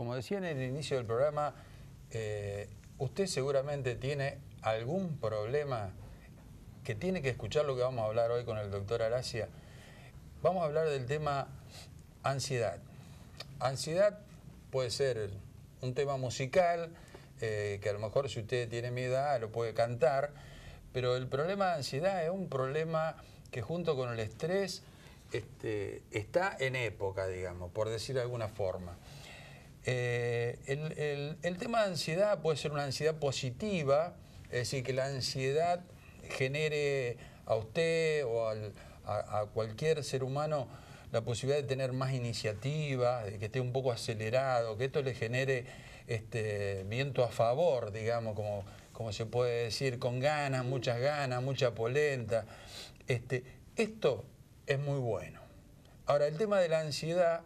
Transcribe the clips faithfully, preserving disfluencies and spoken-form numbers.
como decía en el inicio del programa, eh, usted seguramente tiene algún problema que tiene que escuchar lo que vamos a hablar hoy con el doctor Aracia. Vamos a hablar del tema ansiedad. Ansiedad puede ser un tema musical, eh, que a lo mejor si usted tiene mi edad lo puede cantar, pero el problema de ansiedad es un problema que junto con el estrés este, está en época, digamos, por decir de alguna forma. Eh, el, el, el tema de ansiedad puede ser una ansiedad positiva, es decir, que la ansiedad genere a usted o al, a, a cualquier ser humano la posibilidad de tener más iniciativa, de que esté un poco acelerado, que esto le genere este, viento a favor, digamos, como, como se puede decir, con ganas, muchas ganas, mucha polenta. Este, esto es muy bueno. Ahora, el tema de la ansiedad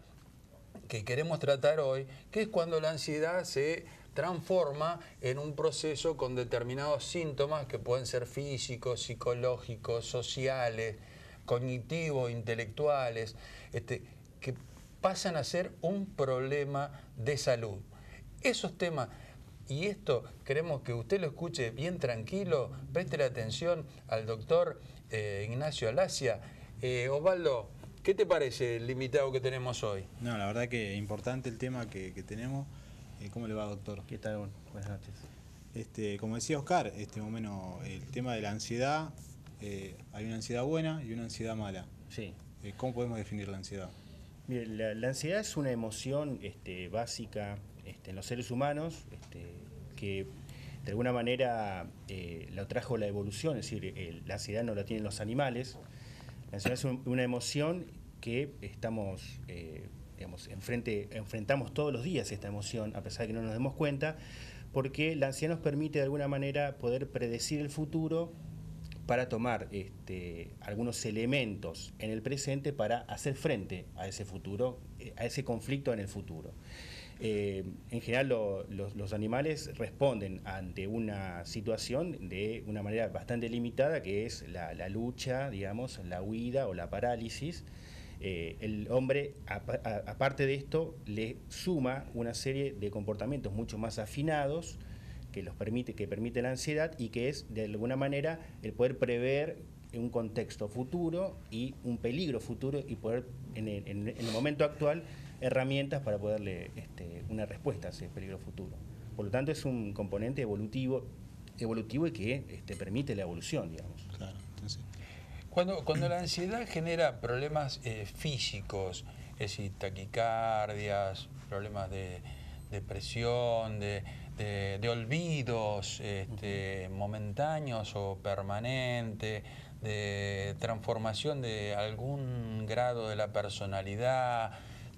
que queremos tratar hoy, que es cuando la ansiedad se transforma en un proceso con determinados síntomas que pueden ser físicos, psicológicos, sociales, cognitivos, intelectuales, este, que pasan a ser un problema de salud. Esos temas, y esto queremos que usted lo escuche bien tranquilo, preste la atención al doctor eh, Ignacio Alacia. Eh, Osvaldo, ¿qué te parece el invitado que tenemos hoy? No, la verdad que importante el tema que, que tenemos. Eh, ¿Cómo le va, doctor? ¿Qué tal? Bueno, buenas noches. Este, como decía Oscar, este, más o menos el tema de la ansiedad, eh, hay una ansiedad buena y una ansiedad mala. Sí. Eh, ¿Cómo podemos definir la ansiedad? Mire, la, la ansiedad es una emoción este, básica este, en los seres humanos este, que de alguna manera eh, lo trajo la evolución, es decir, el, la ansiedad no la tienen los animales. La ansiedad es un, una emoción que estamos, eh, digamos, enfrente, enfrentamos todos los días esta emoción, a pesar de que no nos demos cuenta, porque la ansiedad nos permite de alguna manera poder predecir el futuro para tomar este, algunos elementos en el presente para hacer frente a ese futuro, a ese conflicto en el futuro. Eh, en general lo, los, los animales responden ante una situación de una manera bastante limitada, que es la, la lucha, digamos, la huida o la parálisis. Eh, el hombre, aparte de esto, le suma una serie de comportamientos mucho más afinados que los permite, que permite la ansiedad, y que es de alguna manera el poder prever un contexto futuro y un peligro futuro y poder en el, en el momento actual herramientas para poderle este, una respuesta a ese peligro futuro. Por lo tanto, es un componente evolutivo, evolutivo y que este, permite la evolución, digamos. Claro, entonces. Cuando, cuando la ansiedad genera problemas eh, físicos, es decir, taquicardias, problemas de depresión, de, de, de olvidos este, uh-huh. momentáneos o permanentes, de transformación de algún grado de la personalidad,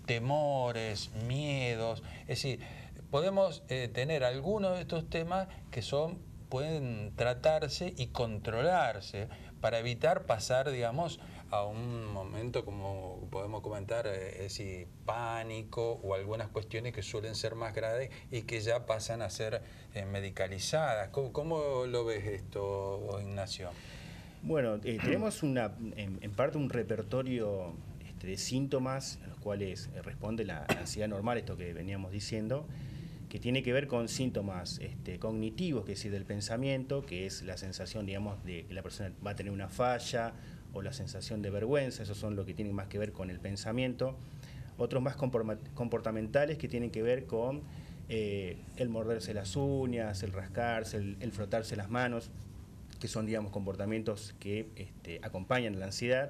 temores, miedos, es decir, podemos eh, tener algunos de estos temas que son pueden tratarse y controlarse para evitar pasar, digamos, a un momento, como podemos comentar, es decir, pánico o algunas cuestiones que suelen ser más graves y que ya pasan a ser eh, medicalizadas. ¿Cómo, ¿Cómo lo ves esto, Ignacio? Bueno, eh, tenemos una, en, en parte un repertorio este, de síntomas a los cuales responde la, la ansiedad normal, esto que veníamos diciendo, que tiene que ver con síntomas este, cognitivos, que es decir, del pensamiento, que es la sensación, digamos, de que la persona va a tener una falla o la sensación de vergüenza. Esos son los que tienen más que ver con el pensamiento. Otros más comportamentales, que tienen que ver con eh, el morderse las uñas, el rascarse, el, el frotarse las manos, que son, digamos, comportamientos que este, acompañan la ansiedad.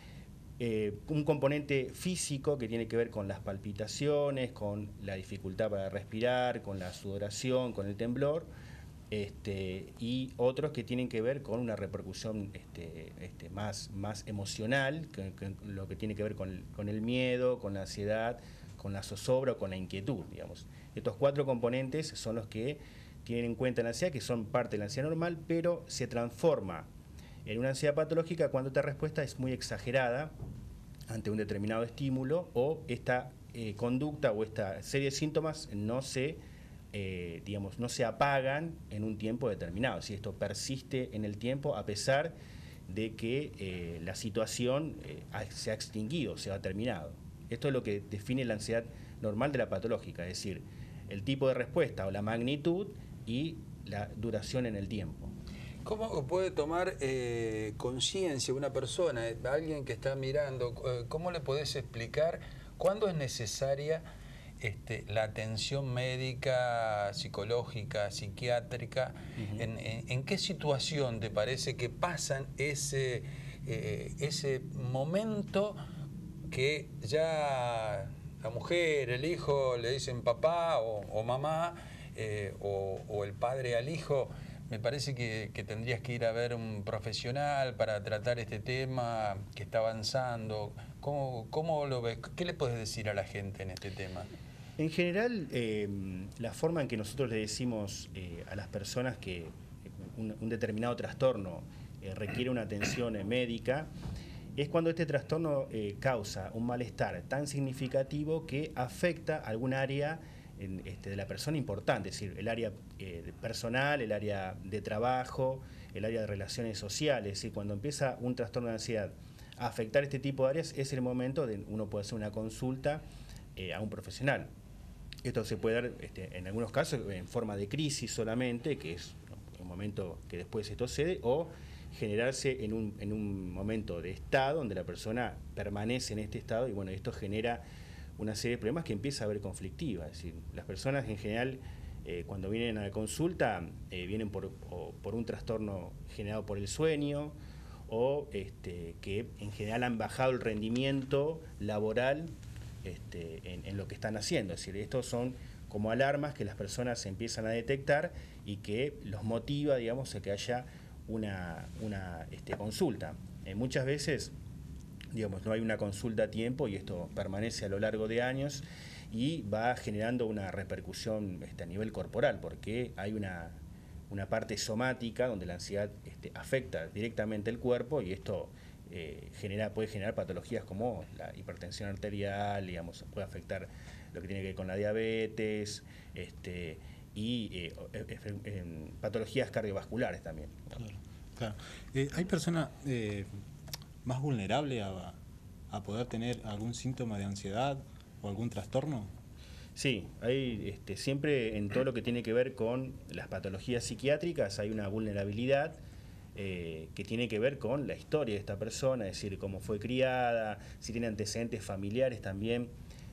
Eh, un componente físico que tiene que ver con las palpitaciones, con la dificultad para respirar, con la sudoración, con el temblor, este, y otros que tienen que ver con una repercusión este, este, más, más emocional, que, que, lo que tiene que ver con el, con el miedo, con la ansiedad, con la zozobra o con la inquietud, digamos. Estos cuatro componentes son los que tienen en cuenta la ansiedad, que son parte de la ansiedad normal, pero se transforma en una ansiedad patológica cuando esta respuesta es muy exagerada ante un determinado estímulo, o esta eh, conducta o esta serie de síntomas no se, eh, digamos, no se apagan en un tiempo determinado. Si esto persiste en el tiempo a pesar de que eh, la situación eh, se ha extinguido, se ha terminado. Esto es lo que define la ansiedad normal de la patológica, es decir, el tipo de respuesta o la magnitud y la duración en el tiempo. ¿Cómo puede tomar eh, conciencia una persona, eh, alguien que está mirando, eh, cómo le podés explicar cuándo es necesaria este, la atención médica, psicológica, psiquiátrica? Uh-huh. en, en, ¿En qué situación te parece que pasan ese, eh, ese momento que ya la mujer, el hijo le dicen papá o, o mamá, eh, o, o el padre al hijo? Me parece que, que tendrías que ir a ver un profesional para tratar este tema que está avanzando. ¿Cómo, cómo lo ves? ¿Qué le puedes decir a la gente en este tema? En general, eh, la forma en que nosotros le decimos eh, a las personas que un, un determinado trastorno eh, requiere una atención eh, médica es cuando este trastorno eh, causa un malestar tan significativo que afecta algún área En, este, de la persona importante, es decir, el área eh, personal, el área de trabajo, el área de relaciones sociales. Es decir, cuando empieza un trastorno de ansiedad a afectar este tipo de áreas, es el momento de uno puede hacer una consulta eh, a un profesional. Esto se puede dar este, en algunos casos en forma de crisis solamente, que es un momento que después esto cede, o generarse en un, en un momento de estado donde la persona permanece en este estado y bueno, esto genera una serie de problemas que empieza a haber conflictiva. Es decir, las personas en general eh, cuando vienen a la consulta eh, vienen por, por un trastorno generado por el sueño o este, que en general han bajado el rendimiento laboral este, en, en lo que están haciendo. Es decir, estos son como alarmas que las personas empiezan a detectar y que los motiva, digamos, a que haya una, una este, consulta. Eh, muchas veces digamos, no hay una consulta a tiempo y esto permanece a lo largo de años y va generando una repercusión este, a nivel corporal, porque hay una, una parte somática donde la ansiedad este, afecta directamente el cuerpo y esto eh, genera, puede generar patologías como la hipertensión arterial, digamos, puede afectar lo que tiene que ver con la diabetes este, y eh, eh, eh, patologías cardiovasculares también. Claro, claro. Eh, hay personas eh, más vulnerable a, a poder tener algún síntoma de ansiedad o algún trastorno? Sí, hay este, siempre en todo lo que tiene que ver con las patologías psiquiátricas hay una vulnerabilidad eh, que tiene que ver con la historia de esta persona, es decir, cómo fue criada, si tiene antecedentes familiares también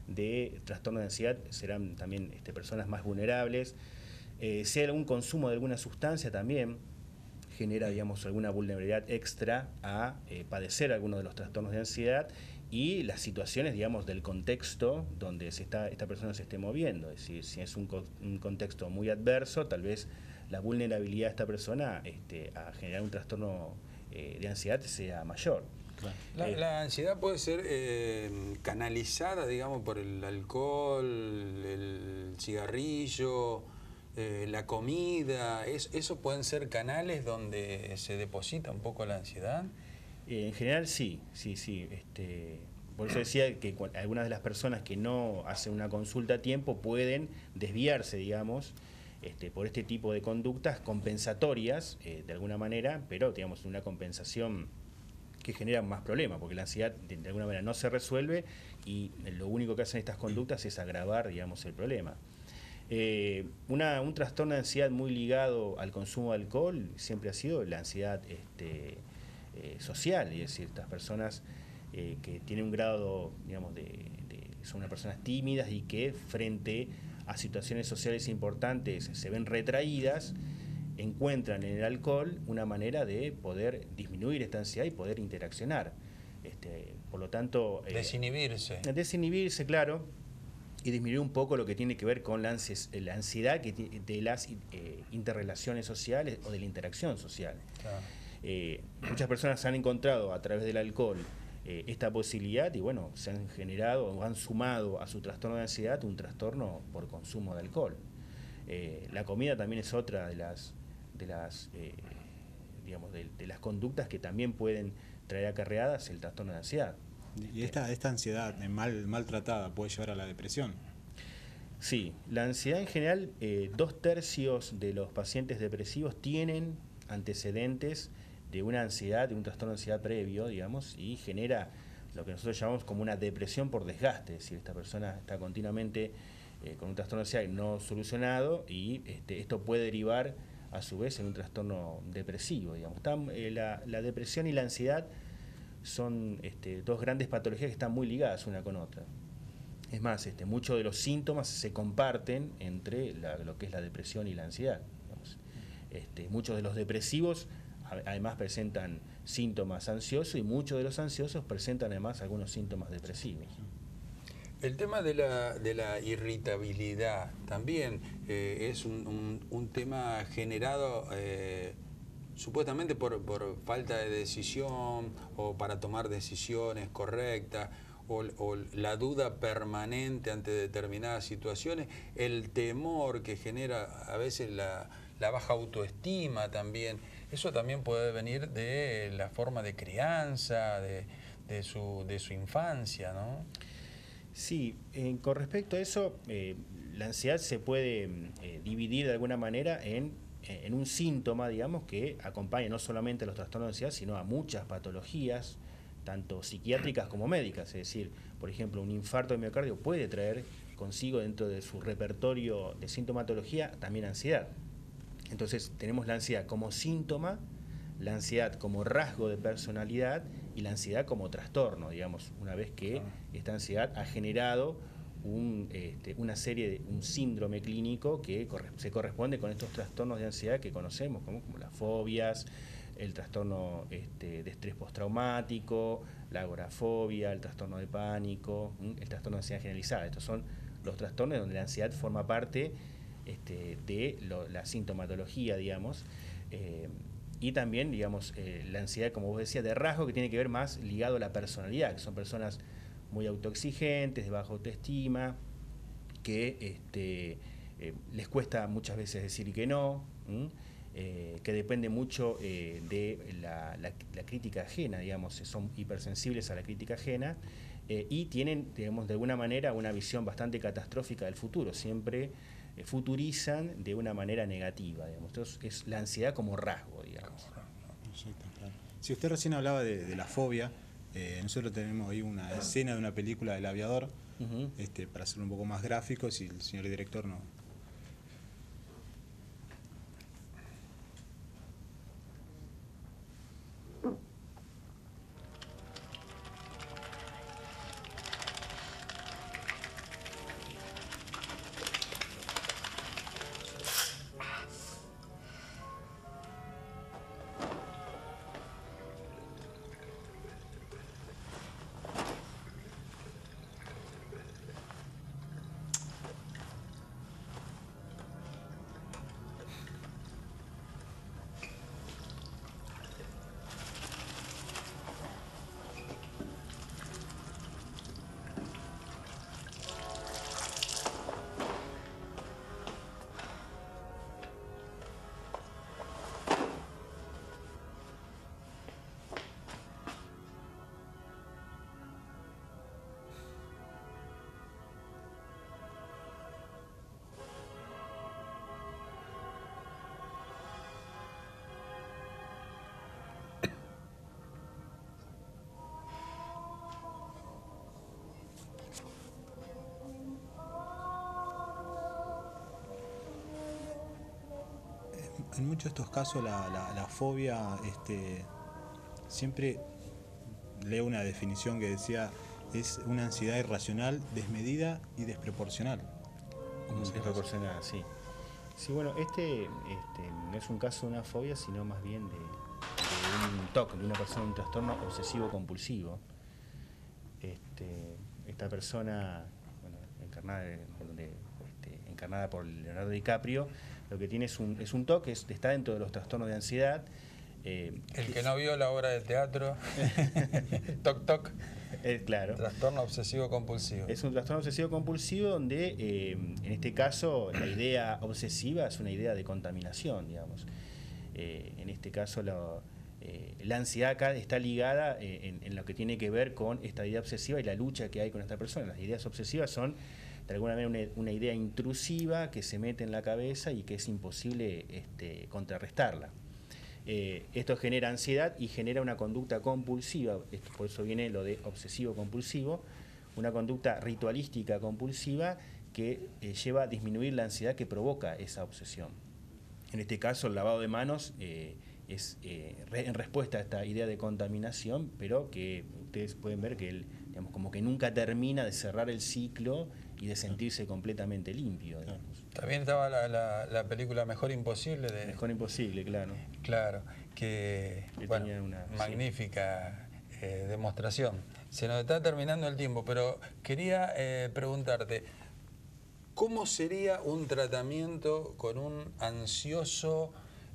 de trastorno de ansiedad, serán también este, personas más vulnerables. Eh, si hay algún consumo de alguna sustancia también genera, digamos, alguna vulnerabilidad extra a eh, padecer algunos de los trastornos de ansiedad y las situaciones, digamos, del contexto donde se está, esta persona se esté moviendo. Es decir, si es un, co un contexto muy adverso, tal vez la vulnerabilidad de esta persona este, a generar un trastorno eh, de ansiedad sea mayor. Claro. La, eh, la ansiedad puede ser eh, canalizada, digamos, por el alcohol, el cigarrillo, Eh, la comida, es, ¿eso pueden ser canales donde se deposita un poco la ansiedad? Eh, en general sí, sí, sí. Este, por eso decía que algunas de las personas que no hacen una consulta a tiempo pueden desviarse, digamos, este, por este tipo de conductas compensatorias, eh, de alguna manera, pero digamos una compensación que genera más problemas, porque la ansiedad de, de alguna manera no se resuelve y lo único que hacen estas conductas es agravar, digamos, el problema. Eh, una, un trastorno de ansiedad muy ligado al consumo de alcohol siempre ha sido la ansiedad este, eh, social, es decir, estas personas eh, que tienen un grado, digamos, de, de, son unas personas tímidas y que frente a situaciones sociales importantes se ven retraídas, encuentran en el alcohol una manera de poder disminuir esta ansiedad y poder interaccionar. Este, por lo tanto... Eh, desinhibirse. Desinhibirse, claro. Y disminuir un poco lo que tiene que ver con la, ansiedad, la ansiedad que de las eh, interrelaciones sociales o de la interacción social. Claro. Eh, muchas personas han encontrado a través del alcohol eh, esta posibilidad y bueno, se han generado o han sumado a su trastorno de ansiedad un trastorno por consumo de alcohol. Eh, la comida también es otra de las, de las, eh, digamos, de, de las conductas que también pueden traer acarreadas el trastorno de ansiedad. Y esta, esta ansiedad mal, mal tratada puede llevar a la depresión. Sí, la ansiedad en general, eh, dos tercios de los pacientes depresivos tienen antecedentes de una ansiedad, de un trastorno de ansiedad previo, digamos, y genera lo que nosotros llamamos como una depresión por desgaste, es decir, esta persona está continuamente eh, con un trastorno de ansiedad no solucionado y este, esto puede derivar a su vez en un trastorno depresivo, digamos. Están, eh, la, la depresión y la ansiedad son este, dos grandes patologías que están muy ligadas una con otra. Es más, este, muchos de los síntomas se comparten entre la, lo que es la depresión y la ansiedad. Digamos. Este, muchos de los depresivos además presentan síntomas ansiosos y muchos de los ansiosos presentan además algunos síntomas depresivos. El tema de la, de la irritabilidad también eh, es un, un, un tema generado eh, supuestamente por, por falta de decisión o para tomar decisiones correctas o, o la duda permanente ante determinadas situaciones, el temor que genera a veces la, la baja autoestima también. Eso también puede venir de la forma de crianza, de, de, su, de su infancia, ¿no? Sí, eh, con respecto a eso, eh, la ansiedad se puede eh, dividir de alguna manera en, en un síntoma, digamos, que acompaña no solamente a los trastornos de ansiedad, sino a muchas patologías, tanto psiquiátricas como médicas. Es decir, por ejemplo, un infarto de miocardio puede traer consigo dentro de su repertorio de sintomatología también ansiedad. Entonces tenemos la ansiedad como síntoma, la ansiedad como rasgo de personalidad y la ansiedad como trastorno, digamos, una vez que esta ansiedad ha generado un, este, una serie de un síndrome clínico que corre, se corresponde con estos trastornos de ansiedad que conocemos, como, como las fobias, el trastorno este, de estrés postraumático, la agorafobia, el trastorno de pánico, el trastorno de ansiedad generalizada. Estos son los trastornos donde la ansiedad forma parte este, de lo, la sintomatología, digamos. Eh, Y también, digamos, eh, la ansiedad, como vos decías, de rasgo que tiene que ver más ligado a la personalidad, que son personas muy autoexigentes, de baja autoestima, que este, eh, les cuesta muchas veces decir que no, eh, que depende mucho eh, de la, la, la crítica ajena, digamos, son hipersensibles a la crítica ajena eh, y tienen, digamos, de alguna manera una visión bastante catastrófica del futuro, siempre futurizan de una manera negativa, digamos. Entonces es la ansiedad como rasgo, digamos. Exacto, claro. Si usted recién hablaba de, de la fobia, eh, nosotros tenemos ahí una escena de una película del Aviador, uh-huh. este, para hacerlo un poco más gráfico, si el señor director no... En muchos de estos casos la, la, la fobia, este, siempre leo una definición que decía, es una ansiedad irracional, desmedida y desproporcional. Desproporcional, sí. Sí, bueno, este, este no es un caso de una fobia, sino más bien de, de un T O C, de una persona, un trastorno obsesivo-compulsivo. Este, esta persona, bueno, encarnada, de, de, este, encarnada por Leonardo DiCaprio, lo que tiene es un, es un T O C, es, está dentro de los trastornos de ansiedad. Eh, El que, que no vio la obra de teatro, Toc Toc, eh, claro. Trastorno obsesivo-compulsivo. Es un trastorno obsesivo-compulsivo donde, eh, en este caso, la idea obsesiva es una idea de contaminación, digamos. Eh, en este caso, lo, eh, la ansiedad acá está ligada eh, en, en lo que tiene que ver con esta idea obsesiva y la lucha que hay con esta persona. Las ideas obsesivas son, de alguna manera, una, una idea intrusiva que se mete en la cabeza y que es imposible este, contrarrestarla. Eh, esto genera ansiedad y genera una conducta compulsiva, esto, por eso viene lo de obsesivo-compulsivo, una conducta ritualística compulsiva que que eh, lleva a disminuir la ansiedad que provoca esa obsesión. En este caso, el lavado de manos eh, es eh, re, en respuesta a esta idea de contaminación, pero que ustedes pueden ver que él, digamos, como que nunca termina de cerrar el ciclo y de sentirse completamente limpio. Digamos. También estaba la, la, la película Mejor Imposible. De, Mejor Imposible, claro. Claro, que, que bueno, tenía una magnífica sí. eh, demostración. Se nos está terminando el tiempo, pero quería eh, preguntarte, ¿cómo sería un tratamiento con un ansioso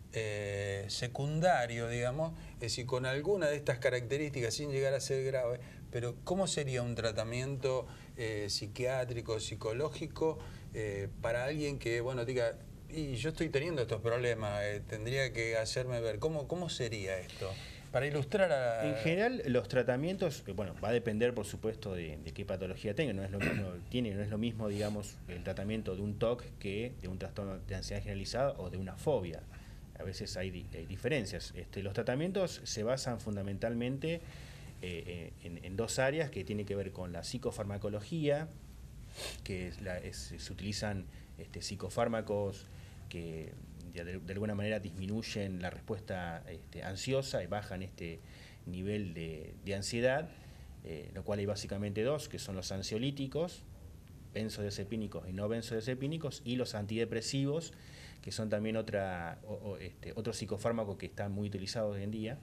eh, secundario, digamos? Es decir, con alguna de estas características, sin llegar a ser grave, pero ¿cómo sería un tratamiento eh, psiquiátrico, psicológico, eh, para alguien que, bueno, diga, y yo estoy teniendo estos problemas, eh, tendría que hacerme ver, ¿cómo, cómo sería esto? Para ilustrar a... En general, los tratamientos, bueno, va a depender, por supuesto, de, de qué patología tenga. No es lo mismo, tiene, no es lo mismo, digamos, el tratamiento de un T O C que de un trastorno de ansiedad generalizada o de una fobia. A veces hay, hay diferencias. Este, los tratamientos se basan fundamentalmente eh, en, en dos áreas que tienen que ver con la psicofarmacología, que es la, es, se utilizan este, psicofármacos que de, de alguna manera disminuyen la respuesta este, ansiosa y bajan este nivel de, de ansiedad, eh, lo cual hay básicamente dos, que son los ansiolíticos, benzodiazepínicos y no benzodiazepínicos, y los antidepresivos, que son también otra, o, o, este, otro psicofármaco que está muy utilizado hoy en día,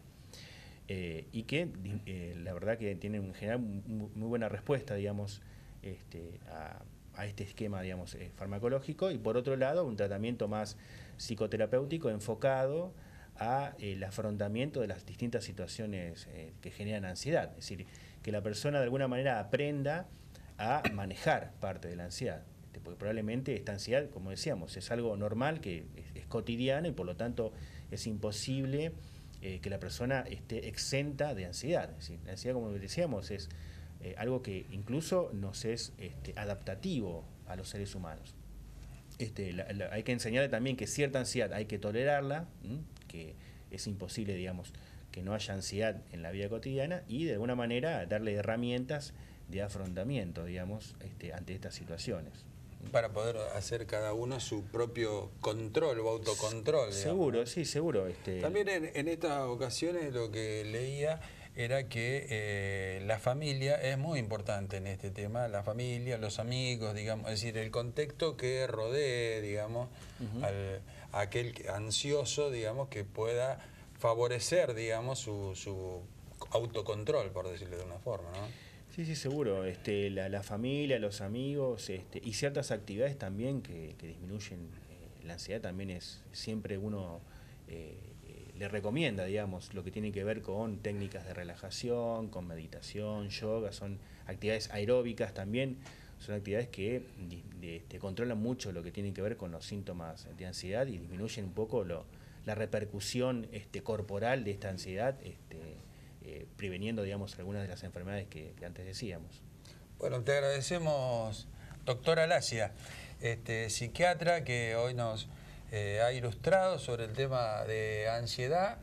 eh, y que eh, la verdad que tienen en general muy, muy buena respuesta, digamos, este, a, a este esquema, digamos, eh, farmacológico, y por otro lado un tratamiento más psicoterapéutico enfocado a eh, el afrontamiento de las distintas situaciones eh, que generan ansiedad, es decir, que la persona de alguna manera aprenda a manejar parte de la ansiedad, este, porque probablemente esta ansiedad, como decíamos, es algo normal, que es, es cotidiano, y por lo tanto es imposible eh, que la persona esté exenta de ansiedad. Es decir, la ansiedad, como decíamos, es eh, algo que incluso nos es este, adaptativo a los seres humanos. Este, la, la, hay que enseñarle también que cierta ansiedad hay que tolerarla, ¿m? que es imposible, digamos, que no haya ansiedad en la vida cotidiana, y de alguna manera darle herramientas de afrontamiento, digamos, este, ante estas situaciones. Para poder hacer cada uno su propio control o autocontrol. Digamos, seguro, ¿no? Sí, seguro. Este... También en, en estas ocasiones lo que leía era que eh, la familia es muy importante en este tema, la familia, los amigos, digamos, es decir, el contexto que rodee, digamos, uh-huh. al, a aquel ansioso, digamos, que pueda favorecer, digamos, su, su autocontrol, por decirlo de una forma, ¿no? Sí, sí, seguro. Este, la, la familia, los amigos, este, y ciertas actividades también que, que disminuyen eh, la ansiedad, también es siempre uno eh, le recomienda, digamos, lo que tiene que ver con técnicas de relajación, con meditación, yoga, son actividades aeróbicas también, son actividades que de, de, controlan mucho lo que tiene que ver con los síntomas de ansiedad y disminuyen un poco lo, la repercusión este, corporal de esta ansiedad, este, eh, preveniendo, digamos, algunas de las enfermedades que, que antes decíamos. Bueno, te agradecemos, doctora Lacia, este, psiquiatra que hoy nos eh, ha ilustrado sobre el tema de ansiedad.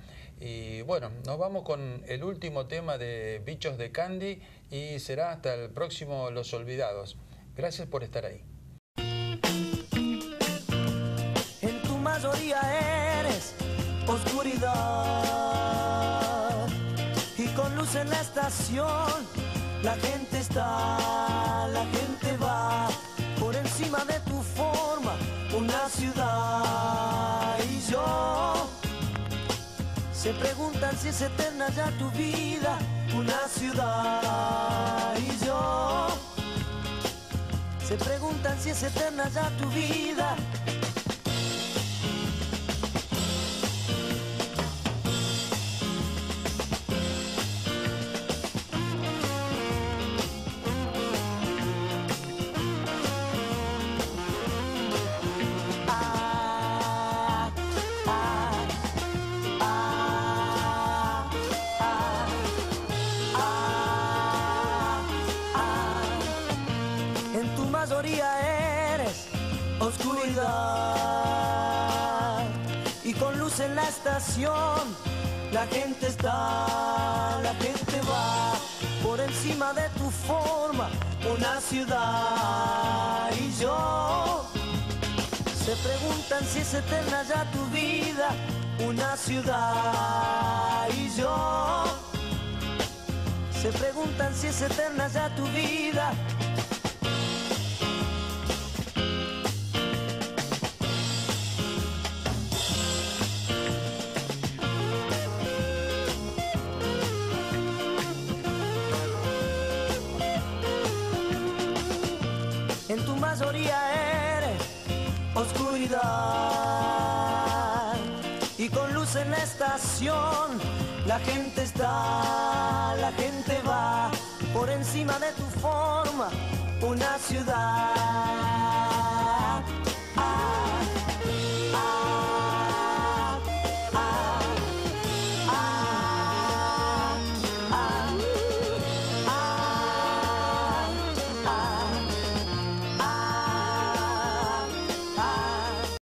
Y bueno, nos vamos con el último tema de Bichos de Candy y será hasta el próximo Los Olvidados. Gracias por estar ahí. En tu mayoría eres oscuridad y con luz en la estación la gente está, la gente va por encima de tu forma, una ciudad. Y yo se preguntan si es eterna ya tu vida, una ciudad. Y yo se preguntan si es eterna ya tu vida. Y con luz en la estación la gente está, la gente va por encima de tu forma, una ciudad. Y yo, se preguntan si es eterna ya tu vida, una ciudad. Y yo, se preguntan si es eterna ya tu vida. En tu mayoría eres oscuridad, y con luz en la estación la gente está, la gente va por encima de tu forma, una ciudad.